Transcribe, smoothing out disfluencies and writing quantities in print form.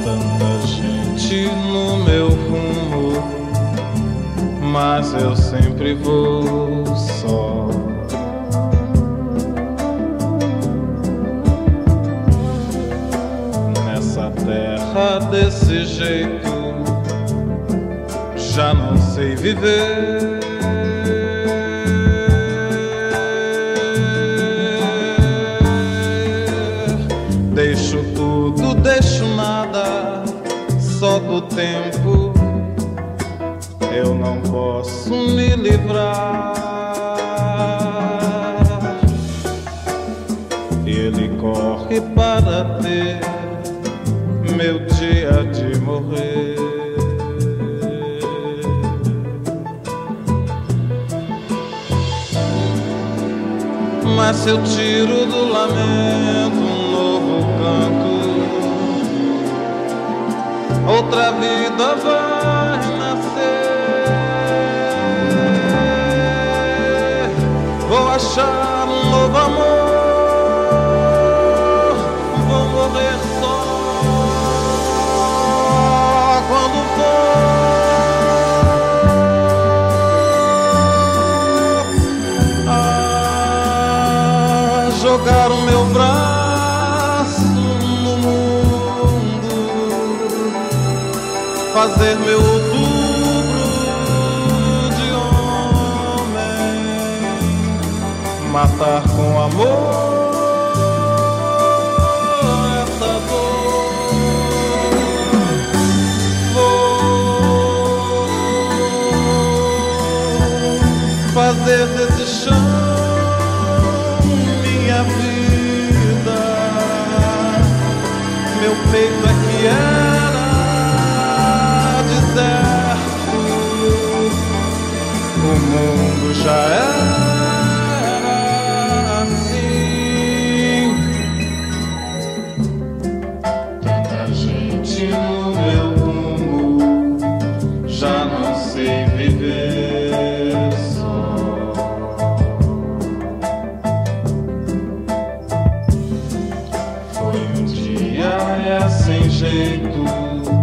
tanta gente no meu rumo, mas eu sempre vou só. Nessa terra desse jeito já não sei viver. Deixo tudo, deixo nada, só do tempo eu não posso me livrar. Ele corre para ter meu dia de morrer. Mas se eu tiro do lamento um novo canto, outra vida vai nascer. Vou achar um novo amor, vou morrer só quando for jogar o meu braço no mundo, fazer meu outubro de homem, matar com amor essa dor. Vou fazer desse chão minha vida. Meu peito é que era deserto, o mundo já era assim. Tanta gente no meu rumo, já não sei viver só. Foi um dia sem jeito,